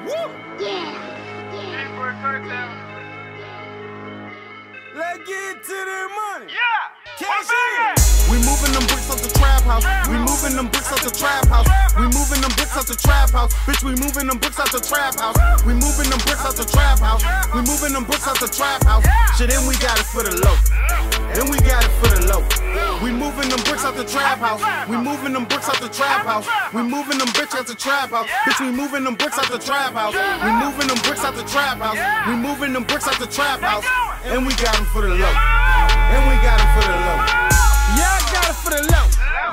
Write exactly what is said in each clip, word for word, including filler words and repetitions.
Yeah. Yeah. Let's get to the money. Yeah. Cash in. We moving them bricks out the trap house. We moving them bricks out the trap house. We moving them bricks out the trap house. Bitch, we moving them bricks out the trap house. We moving them bricks out the trap house. We moving them bricks out the trap house. Shit, and we got it for the low. And we got it for the low. We moving them bricks out the trap house. We moving them bricks out the trap house. We moving them bricks out the trap house. Bitch, we moving them bricks out the trap house. We moving them bricks out the trap house. We moving them bricks out the trap house. And we got them for the low. And we got them for the low. Yeah, I got it for the low.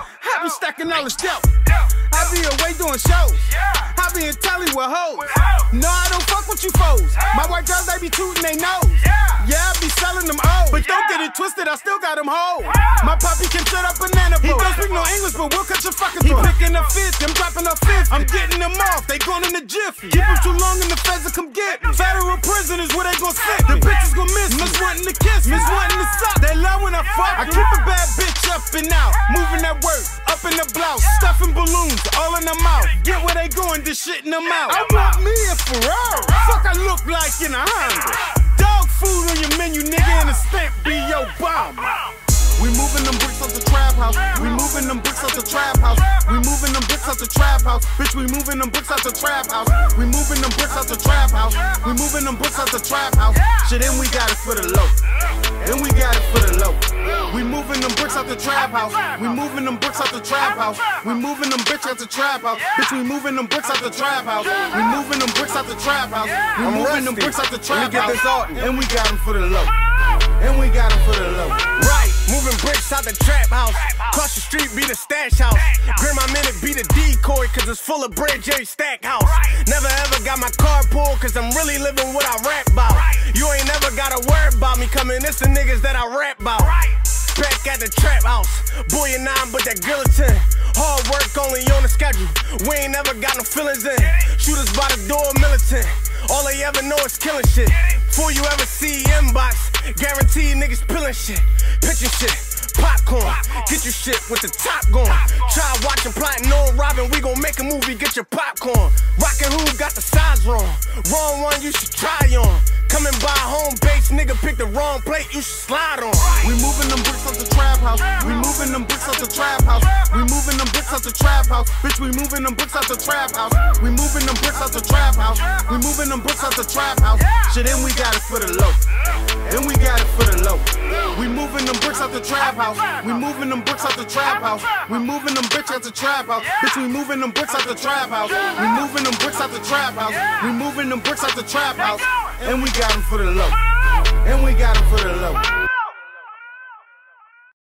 I be stacking all the stuff. I be away doing shows. I be in telly with hoes. No, I don't fuck with you foes. My white girls, they be tootin' they nose. Yeah, I be selling them old. But don't get it twisted, I still got them whole. My poppy can shut up banana boat. He don't speak no English, but we'll cut your fucking throat. He picking up fifth, I'm dropping up fifth. I'm getting them off, they going in the jiffy. Keep them too long and the feds will come get me. Federal prison is where they gon' sit. The bitches gon' miss me. Miss wanting to kiss me. Miss wanting to suck. They love when I fuck. I keep a bad bitch up and out. Moving that work, up in the blouse. Stuffing balloons, all in the mouth. Get where they going, just shitting them out. I want me a Ferrari. Fuck I look like in a Honda. Dog food on your menu, nigga, and a stamp be your bomb. We moving them bricks out the trap house. We moving them bricks out the trap house. We moving them bricks out the trap house. Bitch, we moving them bricks out the trap house. We moving them bricks out the trap house. We moving them bricks out the trap house. Shit, and we got it for the low. And we got it for the low. We moving them bricks out the trap house. We moving them bricks out the trap house. We moving them bricks out the trap house. Bitch, we moving them bricks out the trap house. We moving them bricks out the trap house. We moving them bricks out the trap house. And we got them for the low. And we got them for the low. Right, moving bricks out the trap house. Cross the street be the stash house. Grin my minute be the decoy, cause it's full of bread, Jerry Stackhouse. Never ever got my car pulled, cause I'm really living what I rap about. You ain't never gotta worry about me coming, it's the niggas that I rap about. Back at the trap house, boy and nine but that guillotine. Hard work only on the schedule, we ain't never got no feelings in. Shooters by the door militant, all they ever know is killing shit. Before you ever see inbox, guaranteed niggas pillin' shit, pitching shit, popcorn, get your shit with the top going. Try watching, plotting on robbing, we gon' make a movie, get your popcorn. Rockin' who got the size wrong, wrong one you should try on. Coming by home base, nigga pick the wrong plate, you should slide on. We moving them bricks out the trap house. We moving them bricks out the trap house. We moving them bricks out the trap house. Bitch, we moving them bricks out the trap house. We moving them bricks out the trap house. We moving them bricks out the trap house. Shit, and we got it for the low. And we got it for the low. We moving them bricks out the trap house. We moving them bricks out the trap house. We moving them bricks out the trap house. Bitch, we moving them bricks out the trap house. We moving them bricks out the trap house. We moving them bricks out the trap house. And we got them for the low. And we got them for the low.